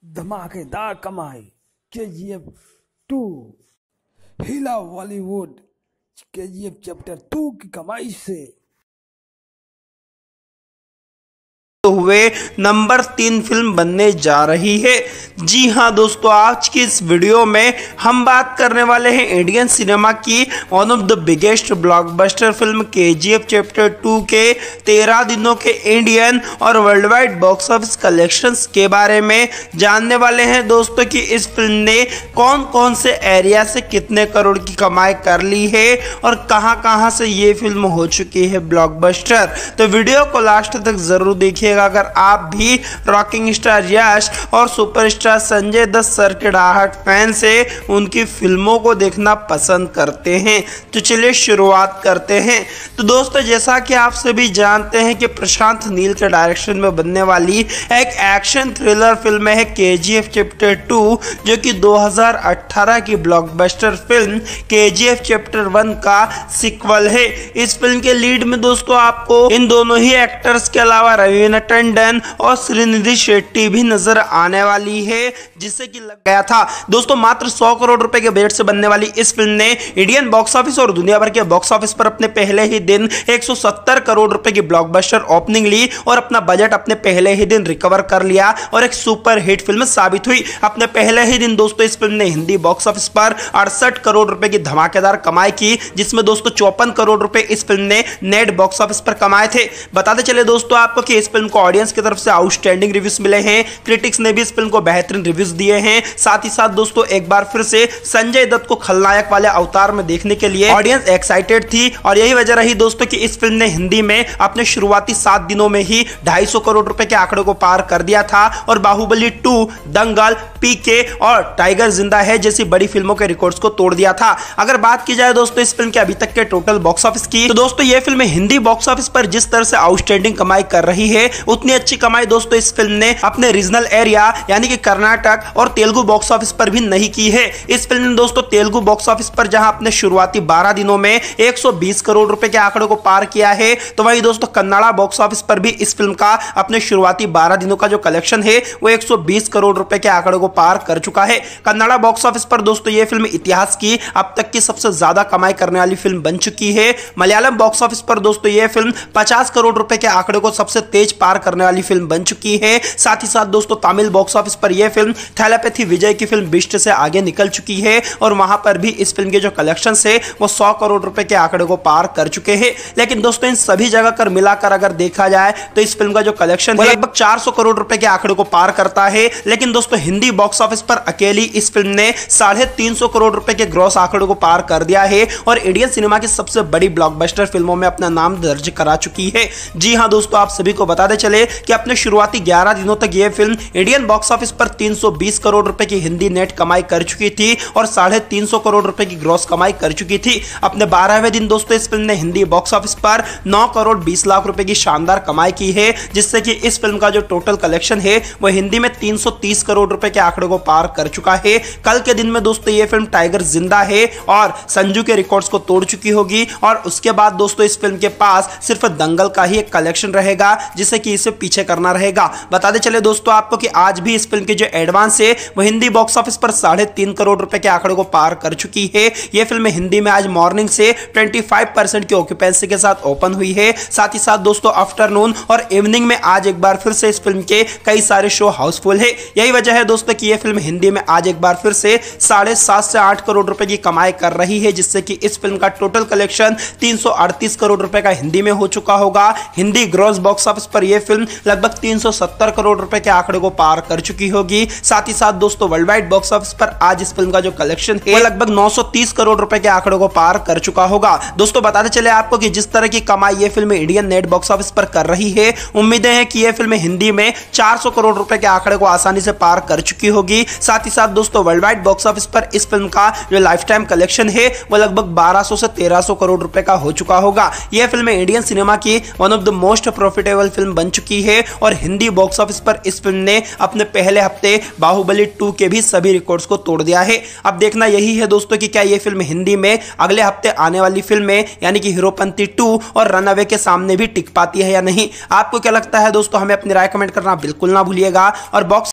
धमाकेदार कमाई केजीएफ 2 हिला बॉलीवुड। केजीएफ चैप्टर 2 की कमाई से हुए नंबर 3 फिल्म बनने जा रही है। जी हां दोस्तों, आज की इस वीडियो में हम बात करने वाले हैं इंडियन सिनेमा की one of the biggest blockbuster film KGF chapter 2 के 13 दिनों के इंडियन और worldwide box office collections के बारे में जानने वाले हैं दोस्तों कि इस फिल्म ने कौन कौन से एरिया से कितने करोड़ की कमाई कर ली है और कहां से ये फिल्म हो चुकी है ब्लॉकबस्टर। तो वीडियो को लास्ट तक जरूर देखिए अगर आप भी रॉकिंग स्टार यश और सुपरस्टार संजय दत्त सर के डार्क फैन से उनकी फिल्मों को देखना पसंद करते हैं। तो चलिए शुरुआत करते हैं। तो दोस्तों, जैसा कि आप सभी जानते हैं कि प्रशांत नील के डायरेक्शन में बनने वाली एक एक्शन थ्रिलर फिल्म है केजीएफ चैप्टर 2, जो कि 2018 की ब्लॉकबस्टर फिल्म केजीएफ चैप्टर 1 का सिक्वल है। इस फिल्म के लीड में दोस्तों आपको इन दोनों ही एक्टर्स के अलावा रवीना टंडन और श्रीनिधि शेट्टी भी नजर आने वाली है, जिससे कि लग गया था दोस्तों मात्र 100 करोड़ रुपए के बजट से बनने वाली इस फिल्म ने इंडियन बॉक्स ऑफिस और दुनिया भर के बॉक्स ऑफिस पर अपने पहले ही दिन 170 करोड़ रुपए की ब्लॉकबस्टर ओपनिंग ली और अपना बजट अपने पहले ही दिन रिकवर कर लिया और एक सुपर हिट फिल्म साबित हुई। अपने पहले ही दिन दोस्तों इस फिल्म ने हिंदी बॉक्स ऑफिस पर 68 करोड़ रुपए की धमाकेदार कमाई की, जिसमें दोस्तों 54 करोड़ रुपए इस फिल्म ने नेट बॉक्स ऑफिस पर कमाए थे। बताते चले दोस्तों आपको कि इस फिल्म को ऑडियंस की तरफ से आउटस्टैंडिंग रिव्यूज मिले हैं, क्रिटिक्स ने भी इस फिल्म को बेहतरीन रिव्यूज दिए हैं। साथ ही साथ दोस्तों एक बार फिर से संजय दत्त को खलनायक वाले अवतार में देखने के लिए ऑडियंस एक्साइटेड थी और यही वजह रही दोस्तों कि इस फिल्म ने हिंदी में अपने शुरुआती 7 दिनों में ही 250 करोड़ रुपए के आंकड़े को पार कर दिया था और बाहुबली 2, दंगल, पीके और टाइगर जिंदा है जैसी बड़ी फिल्मों के रिकॉर्ड्स को तोड़ दिया था। अगर बात की जाए दोस्तों इस फिल्म के अभी तक के टोटल बॉक्स ऑफिस की, तो दोस्तों यह फिल्म हिंदी बॉक्स ऑफिस पर जिस तरह से आउटस्टैंडिंग कमाई कर रही है, उतनी अच्छी कमाई दोस्तों इस फिल्म ने अपने रीजनल एरिया यानी कि कर्नाटक और तेलुगु बॉक्स ऑफिस पर भी नहीं की है। इस फिल्म ने दोस्तों तेलुगु बॉक्स ऑफिस पर जहां अपने शुरुआती 12 दिनों में 120 करोड़ रुपए के आंकड़े को पार किया है, तो वहीं दोस्तों कन्नड़ा बॉक्स ऑफिस पर भी इस फिल्म का अपने शुरुआती 12 दिनों का जो कलेक्शन है वो 120 करोड़ रुपए के आंकड़े को पार कर चुका है। कन्नड़ा बॉक्स ऑफिस पर दोस्तों यह फिल्म इतिहास की अब तक की सबसे ज्यादा कमाई करने वाली फिल्म बन चुकी है। मलयालम बॉक्स ऑफिस पर दोस्तों यह फिल्म 50 करोड़ रुपए के आंकड़े को सबसे तेज पार करने वाली फिल्म बन चुकी है। साथ ही साथ दोस्तों तमिल बॉक्स ऑफिस पर यह फिल्म थैलेपैथी विजय की फिल्म बिस्ट से आगे निकल चुकी है और वहां पर भी इस फिल्म के जो कलेक्शन है वो 100 करोड़ रुपए के आंकड़े को पार कर चुके हैं। लेकिन दोस्तों इन सभी जगह कर मिलाकर अगर देखा जाए तो इस फिल्म का जो कलेक्शन है लगभग 400 करोड़ रुपए के आंकड़े को पार करता है। लेकिन दोस्तों हिंदी बॉक्स ऑफिस पर अकेली इस फिल्म ने 350 करोड़ रुपए के ग्रॉस आंकड़े को पार कर दिया है और इंडियन सिनेमा की सबसे बड़ी ब्लॉकबस्टर फिल्मों में अपना नाम दर्ज करा चुकी है। जी हां दोस्तों, आप सभी को बताते चले कि अपने शुरुआती 11 दिनों तक यह फिल्म इंडियन बॉक्स ऑफिस पर 320 करोड़ रुपए की हिंदी नेट कमाई कर चुकी थी और 350 करोड़ रुपए की ग्रॉस कमाई कर चुकी थी। अपने 12वें दिन दोस्तों इस फिल्म ने हिंदी बॉक्स ऑफिस पर 9 करोड़ 20 लाख रुपए की शानदार कमाई की है, जिससे कि इस फिल्म का जो टोटल कलेक्शन है वो हिंदी में 330 करोड़ रुपए के आंकड़े को पार कर चुका है। कल के दिन में दोस्तों यह फिल्म टाइगर जिंदा है और संजू के रिकॉर्ड्स को तोड़ चुकी होगी और उसके बाद दोस्तों इस फिल्म के पास सिर्फ दंगल का ही एक कलेक्शन रहेगा, जिससे कि इसे पीछे करना रहेगा। बताते चले दोस्तों आपको कि आज भी इस फिल्म की जो एडवांस है वो हिंदी बॉक्स ऑफिस पर 3.5 करोड़ रुपए के आंकड़े को पार कर चुकी है। यह फिल्म हिंदी में आज मॉर्निंग से 25% की ऑक्यूपेंसी के साथ ओपन हुई है। साथ ही साथ दोस्तों आफ्टरनून और इवनिंग में आज एक बार फिर से इस फिल्म के कई सारे शो हाउसफुल है। यही वजह है दोस्तों कि यह फिल्म हिंदी में आज एक बार फिर से 7.5 से 8 करोड़ रुपए की कमाई कर रही है, जिससे कि इस फिल्म का टोटल कलेक्शन 338 करोड़ रुपए का हिंदी में हो चुका होगा। हिंदी ग्रॉस बॉक्स ऑफिस पर यह फिल्म लगभग 370 करोड़ रुपए के आंकड़े को पार कर चुकी होगी। साथ ही साथ दोस्तों वर्ल्ड वाइड बॉक्स ऑफिस पर आज इस फिल्म का जो कलेक्शन है वो लगभग 930 करोड़ रुपए के आंकड़े को पार कर चुका होगा। दोस्तों बताते चले आपको कि जिस तरह की कमाई ये film Indian net box office पर कर रही है, उम्मीदें हैं कि यह फिल्म हिंदी में 400 करोड़ रुपए के आंकड़े को आसानी से पार कर चुकी होगी। साथ ही साथ दोस्तों वर्ल्ड वाइड बॉक्स ऑफिस पर इस फिल्म का जो लाइफ टाइम कलेक्शन है वो लगभग 1200 से 1300 करोड़ रुपए का हो चुका होगा। यह फिल्म इंडियन सिनेमा की one of the most profitable film बन चुकी है और हिंदी बॉक्स ऑफिस पर इस फिल्म ने अपने पहले हफ्ते बाहुबली 2 के भी सभी रिकॉर्ड्स को तोड़ दिया है। अब देखना यही है दोस्तों कि क्या यह फिल्म हिंदी में अगले हफ्ते आने वाली फिल्में यानी कि हीरोपंती 2 और रनअवे के सामने भी टिक पाती है या नहीं। आपको क्या लगता है दोस्तों? हमें अपनी राय कमेंट करना बिल्कुल ना भूलिएगा और बॉक्स